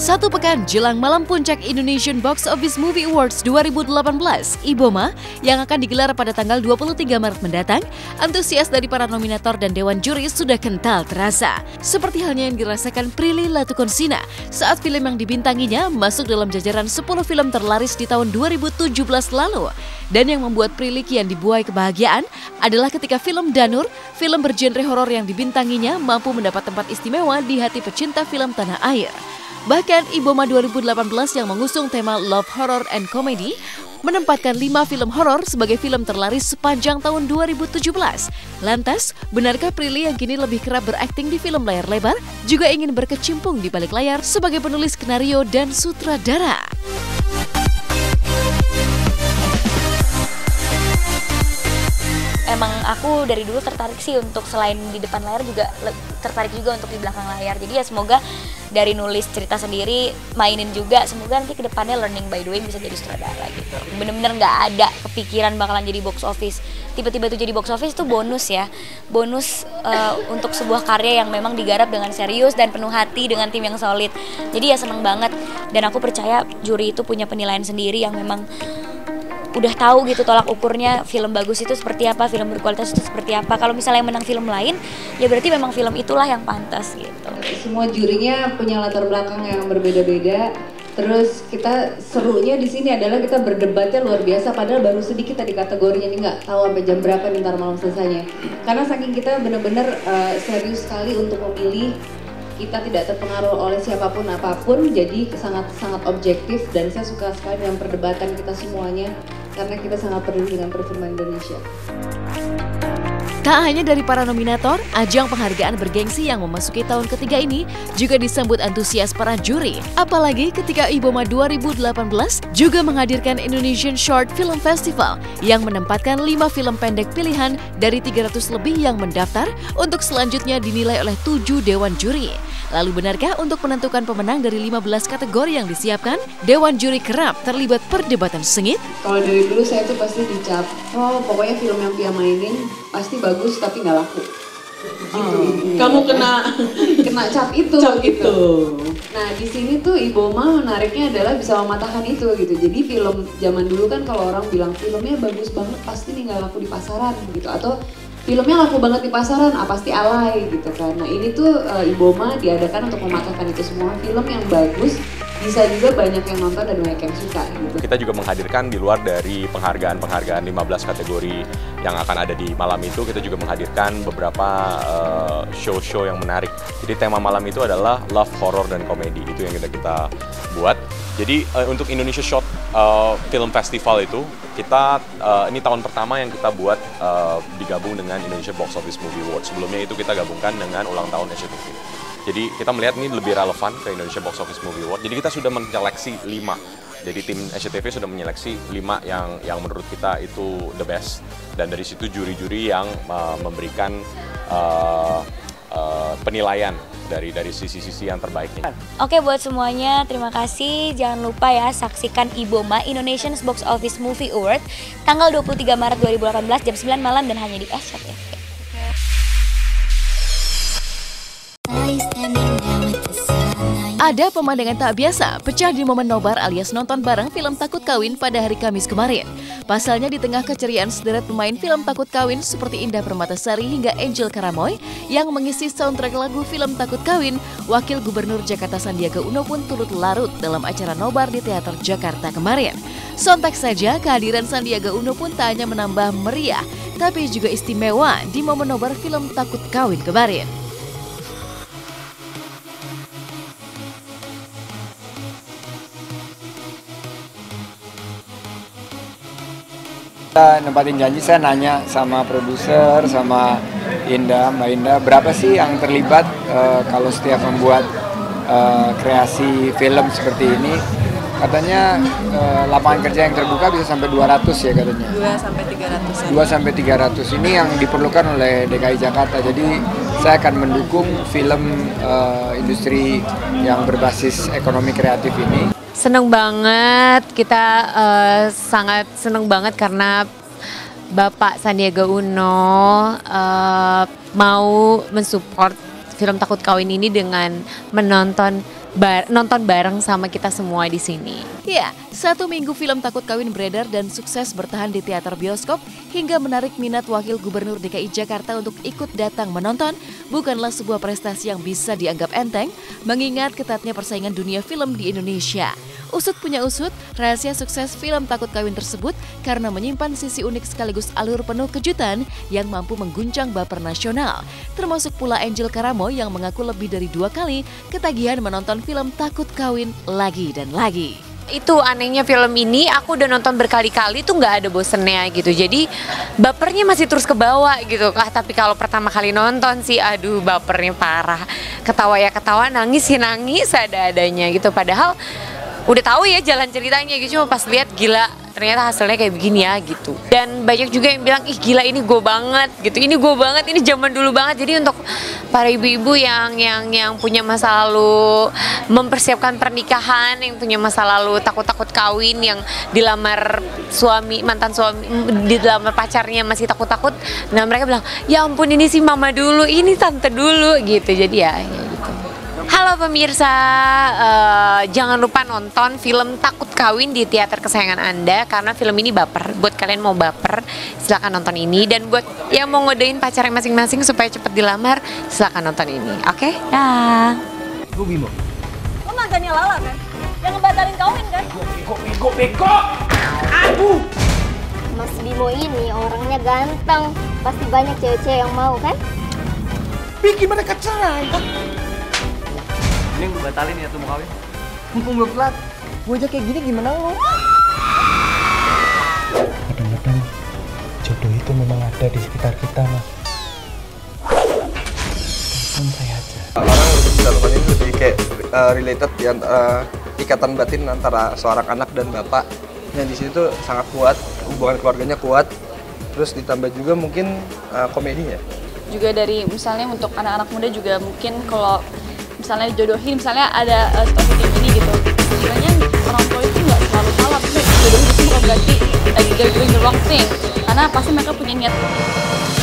Satu pekan jelang malam puncak Indonesian Box Office Movie Awards 2018, IBOMA, yang akan digelar pada tanggal 23 Maret mendatang, antusias dari para nominator dan dewan juri sudah kental terasa. Seperti halnya yang dirasakan Prilly Latuconsina saat film yang dibintanginya masuk dalam jajaran 10 film terlaris di tahun 2017 lalu. Dan yang membuat Prilly kian dibuai kebahagiaan adalah ketika film Danur, film bergenre horor yang dibintanginya mampu mendapat tempat istimewa di hati pecinta film tanah air. Bahkan IBOMA 2018 yang mengusung tema Love, Horror, and Comedy menempatkan 5 film horor sebagai film terlaris sepanjang tahun 2017. Lantas, benarkah Prilly yang kini lebih kerap berakting di film layar lebar juga ingin berkecimpung di balik layar sebagai penulis skenario dan sutradara? Emang aku dari dulu tertarik sih untuk selain di depan layar juga tertarik juga untuk di belakang layar. Jadi ya semoga dari nulis cerita sendiri, mainin juga, semoga nanti kedepannya learning by doing bisa jadi sutradara gitu. Bener-bener nggak ada kepikiran bakalan jadi box office. Tiba-tiba tuh jadi box office itu bonus ya. Bonus untuk sebuah karya yang memang digarap dengan serius dan penuh hati dengan tim yang solid. Jadi ya seneng banget. Dan aku percaya juri itu punya penilaian sendiri yang memang udah tahu gitu tolak ukurnya film bagus itu seperti apa, film berkualitas itu seperti apa. Kalau misalnya yang menang film lain, ya berarti memang film itulah yang pantas gitu. Semua jurinya punya latar belakang yang berbeda-beda. Terus kita serunya di sini adalah kita berdebatnya luar biasa. Padahal baru sedikit tadi kategorinya, nih nggak tahu sampai jam berapa nih ntar malam selesainya. Karena saking kita benar-benar serius sekali untuk memilih. Kita tidak terpengaruh oleh siapapun apapun, jadi sangat objektif, dan saya suka sekali dengan perdebatan kita semuanya karena kita sangat peduli dengan perfilman Indonesia. Tak hanya dari para nominator, ajang penghargaan bergengsi yang memasuki tahun ketiga ini juga disambut antusias para juri. Apalagi ketika IBOMA 2018 juga menghadirkan Indonesian Short Film Festival yang menempatkan 5 film pendek pilihan dari 300 lebih yang mendaftar untuk selanjutnya dinilai oleh 7 dewan juri. Lalu benarkah untuk menentukan pemenang dari 15 kategori yang disiapkan, dewan juri kerap terlibat perdebatan sengit? Kalau dari dulu saya tuh pasti dicap, oh pokoknya film yang Pia mainin pasti bagus tapi nggak laku. Gitu. Kamu kena cap itu. Gitu. Nah di sini tuh IBOMA menariknya adalah bisa mematahkan itu gitu. Jadi film zaman dulu kan kalau orang bilang filmnya bagus banget pasti nih nggak laku di pasaran gitu, atau filmnya laku banget di pasaran, pasti alay gitu kan. Nah ini tuh IBOMA diadakan untuk mematahkan itu semua. Film yang bagus bisa juga banyak yang nonton dan banyak yang suka gitu. Kita juga menghadirkan di luar dari penghargaan 15 kategori yang akan ada di malam itu, kita juga menghadirkan beberapa show-show yang menarik. Jadi tema malam itu adalah Love, Horror, dan Comedy. Itu yang kita buat. Jadi untuk Indonesia Short Film Festival itu, kita ini tahun pertama yang kita buat digabung dengan Indonesia Box Office Movie Awards. Sebelumnya itu kita gabungkan dengan ulang tahun SCTV. Jadi kita melihat ini lebih relevan ke Indonesia Box Office Movie Award. Jadi kita sudah menyeleksi 5. Jadi tim SCTV sudah menyeleksi 5 yang menurut kita itu the best. Dan dari situ juri-juri yang memberikan penilaian dari sisi-sisi yang terbaiknya. Oke, buat semuanya terima kasih. Jangan lupa ya saksikan IBOMA Indonesian Box Office Movie Award tanggal 23 Maret 2018 jam 9 malam dan hanya di SCTV. Ada pemandangan tak biasa pecah di momen nobar alias nonton bareng film Takut Kawin pada hari Kamis kemarin. Pasalnya di tengah keceriaan sederet pemain film Takut Kawin seperti Indah Permatasari hingga Angel Karamoy yang mengisi soundtrack lagu film Takut Kawin, Wakil Gubernur Jakarta Sandiaga Uno pun turut larut dalam acara nobar di Teater Jakarta kemarin. Sontak saja kehadiran Sandiaga Uno pun tak hanya menambah meriah, tapi juga istimewa di momen nobar film Takut Kawin kemarin. Kita nempatin janji, saya nanya sama produser, sama Mbak Indah, berapa sih yang terlibat kalau setiap membuat kreasi film seperti ini. Katanya lapangan kerja yang terbuka bisa sampai 200 ya katanya. 2 sampai 300. 2 sampai 300 ini yang diperlukan oleh DKI Jakarta. Jadi saya akan mendukung film industri yang berbasis ekonomi kreatif ini. Seneng banget, kita sangat seneng banget karena Bapak Sandiaga Uno mau mensupport film Takut Kawin ini dengan menonton nonton bareng sama kita semua di sini. Ya, 1 minggu film Takut Kawin beredar dan sukses bertahan di teater bioskop hingga menarik minat Wakil Gubernur DKI Jakarta untuk ikut datang menonton bukanlah sebuah prestasi yang bisa dianggap enteng mengingat ketatnya persaingan dunia film di Indonesia. Usut punya usut, rahasia sukses film Takut Kawin tersebut karena menyimpan sisi unik sekaligus alur penuh kejutan yang mampu mengguncang baper nasional. Termasuk pula Angel Karamo yang mengaku lebih dari 2 kali ketagihan menonton film Takut Kawin lagi dan lagi. Itu anehnya film ini, aku udah nonton berkali-kali tuh nggak ada bosennya gitu. Jadi bapernya masih terus ke bawah gitu. Tapi kalau pertama kali nonton sih, aduh bapernya parah. Ketawa ya ketawa, nangis ya nangis ada-adanya gitu. Padahal udah tahu ya jalan ceritanya gitu, cuma pas lihat gila ternyata hasilnya kayak begini ya gitu. Dan banyak juga yang bilang ih gila ini gue banget gitu, ini gue banget, ini zaman dulu banget. Jadi untuk para ibu-ibu yang punya masa lalu mempersiapkan pernikahan, yang punya masa lalu takut-takut kawin, yang dilamar mantan suami, dilamar pacarnya masih takut-takut, nah mereka bilang ya ampun ini sih mama dulu, ini tante dulu gitu. Jadi ya gitu. Halo pemirsa, jangan lupa nonton film Takut Kawin di teater kesayangan Anda karena film ini baper. Buat kalian mau baper, silakan nonton ini. Dan buat yang mau ngodein pacarnya masing-masing supaya cepet dilamar, silakan nonton ini. Oke? Dah. Gue Bimo. Lo mantannya Lala kan? Yang ngebatalin kawin kan? Bego! Aduh! Mas Bimo ini orangnya ganteng. Pasti banyak cewek-cewek yang mau kan? Bikin mereka cerai. Ini gue batalin ya tuh mau kawin. Mumpung belum telat. Gue aja kayak gini gimana lo? Kadang-kadang jodoh itu memang ada di sekitar kita, Mas. Telepon saya aja. Orang dalam ini lebih kayak related di antara ikatan batin antara seorang anak dan bapak. Yang di sini tuh sangat kuat, hubungan keluarganya kuat. Terus ditambah juga mungkin komedinya. Juga dari misalnya untuk anak-anak muda juga mungkin kalau misalnya dijodohin, misalnya ada situasi kayak gini gitu. Sebenarnya orang tua itu nggak selalu salah, tapi jodohin itu bukan berarti they're doing the wrong thing. Karena pasti mereka punya niat